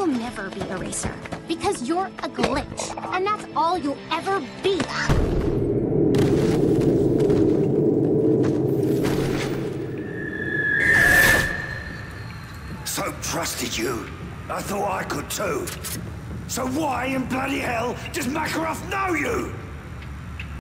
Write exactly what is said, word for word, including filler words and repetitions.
will never be Eraser, because you're a glitch, and that's all you'll ever be. So trusted you. I thought I could too. So why in bloody hell does Makarov know you?